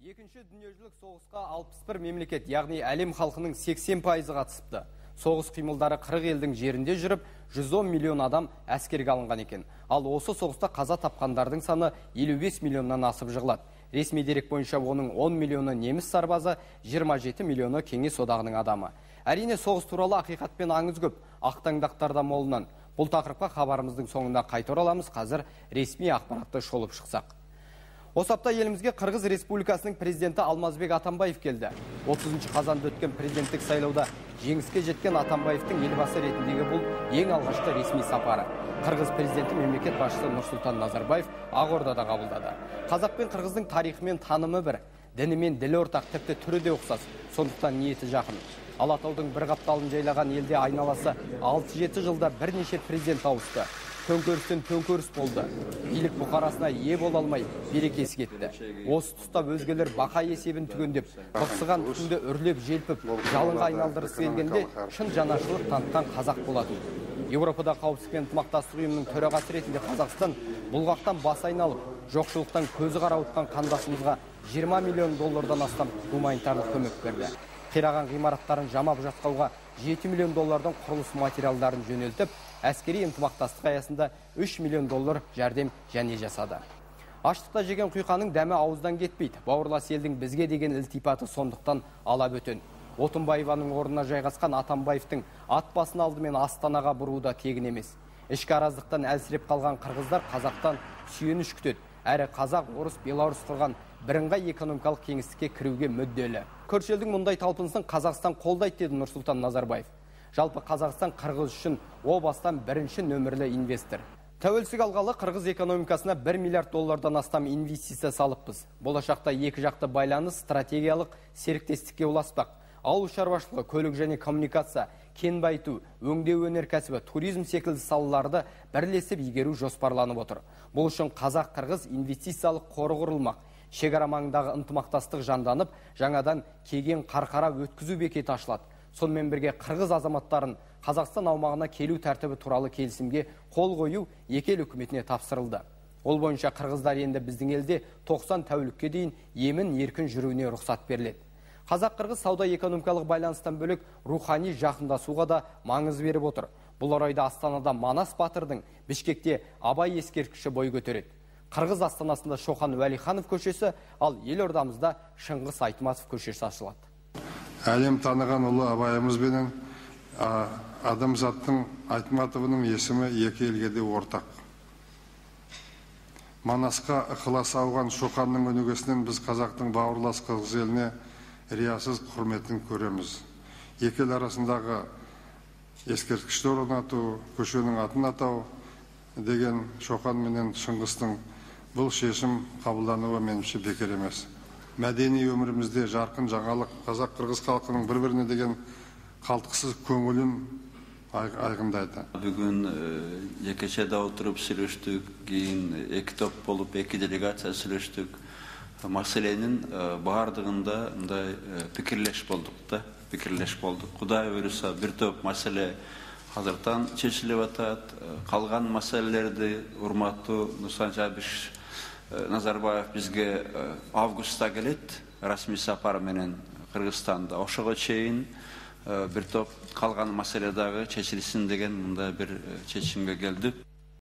Екінші дүниежүзілік соғысқа 61 мемлекет, яғни әлем халқының 80% қатысыпты. Соғыс қимылдары 40 елдің жерінде жүріп, 110 миллион адам әскерге алынған екен. Ал осы соғыста қаза тапқандардың саны 55 миллионнан асып жығылады. Ресми дерек бойынша оның 10 миллионы неміс сарбазы, 27 миллионы Кеңес одағының адамы. Әрине соғыс туралы ақиқатпен аңыз көп, ақтаңдақтарда молынан. Бұл тақырыпқа хабарымыздың соңында қайта ораламыз. Қазір ресми ақпаратты шолып шықсақ. Осы апта елімізге Қырғыз Республикасының президенті Алмазбек Атамбаев келді. 30 қазанда өткен президенттік сайлауда жеңіске жеткен Атамбаевтың елбасы ретіндегі бұл ең алғашқы ресми сапары. Қырғыз президенті мемлекет басшысы Нұрсұлтан Назарбаев Ақордада қабылдады. Қазақ пен қырғыздың тарихы мен танымы бір, діні мен ділі ортақ, тіпті түрі де ұқсас, сондықтан ниеті жақын. Алатаудың бір қапталын жайлаған елде айналасы 6-7 жылда бірнеше президент ауысты. Төңкерістен төңкеріс болды. Билік бұқарасына ие бола алмай, берекесі кетті. Осы тұста өзгелер бақа есебін түгендеп, бықсыған түтінді үрлеп желпіп, жалынға айналдырысы келгенде шын жанашырлық танытқан қазақ болатын. Еуропада қауіпсіздік пен ынтымақтастық ұйымының төрағасы ретінде Қазақстан бұлғақтан бас айналып, жоқшылықтан көзі қарауытқан қандасымызға 20 миллион доллардан астам гуманитарлық көмек берді. Қираған ғимараттарын жамап жатқауға 7 миллион доллардан құрылыс материалдарын жөнелтіп, әскери ынтымақтастық аясында 3 миллион доллар жәрдем және жасады. Аштықта жеген құйқаның дәмі ауыздан кетпейді. Бауырлас елдің бізге деген ілтипаты сондықтан ала бөтен. Отынбаеваның орнына жайғасқан Атамбаевтың ат басын алдымен Астанаға бұруы да тегін емес. Ішкі араздықтан әлсіреп қалған қырғыздар Қазақтан сүйеніш күтеді. Әрі қазақ, орыс, белорус қылған бірыңғай экономикалық кеңістікке кіруге мүдделі. Көрші елдің мұндай талпынысын Қазақстан қолдайды деді Нұрсұлтан Назарбаев. Жалпы Қазақстан Қырғыз үшін о бастан бірінші нөмірлі инвестор. Тәуелсіздік алғалы Қырғыз экономикасына 1 миллиард доллардан астам инвестиция салыппыз. Болашақта екі жақты байланыс стратегиялық серіктестікке ұласпақ. Ауыл шаруашылығы, көлік және коммуникация, кен байыту, өңдеу өнеркәсібі, туризм секілді салаларды бірлесіп игеру жоспарланып отыр. Бұл үшін Қазақ-Қырғыз инвестициялық қоры құрылмақ. Шекара маңындағы ынтымақтастық жанданып, жаңадан кеген қарқара өткізу бекеті ашылады. Сонымен бірге қырғыз азаматтарын Қазақстан аумағына келу тәртібі туралы келісімге қол қою екі ел үкіметіне тапсырылды. Ол бойынша қырғыздар енді біздің елде 90 тәулікке дейін емін еркін жүруіне рұқсат беріледі. Қазақ-қырғыз сауда-экономикалық байланыстан бөлек рухани жақындасуға да маңыз беріп отыр. Бұл орайда Астанада Манас Батырдың, Бішкекте Абай ескерткіші бой көтереді. Қырғыз астанасында Шоқан Уәлиханов көшесі, ал елордамызда Шыңғыс Айтматов көшесі ашылады. Әлем таныған ұлы Абайымыз бенен Адамзаттың Айтматовының есімі екі елге де ортақ. Манасқа ықылас алған Шоқанның өнегесінен біз қазақтың бауырлас қырғыз еліне риясыз құрметін көреміз. Екі ел арасындағы ескерткішті орнату, көшенің атын атау деген Шоқан менен Шыңғыстың бұл шешім қабылдануы меніңше бекер емес. Мәдени өмірімізде жарқын жаңалық қазақ-қырғыз халқының бір-біріне деген қалтқысыз көңілін айғындайды. Бүгін екешеде отырып сүйлөштүк, кейін екі топ болып, екі делегация сүйлөштүк. Маселенің бардығында пікірлеш болдық. Құдай өрісі бір топ маселе қазіртан шешіліп атады. Қалған маселелерді урматтуу Нурсултан Жабиш Назарбаев бізге августта келет, расми сапар менен Кыргызстанда. Ошого чейин бір топ қалған маселедағы шешілсін деген мұнда бір шешімге келдік.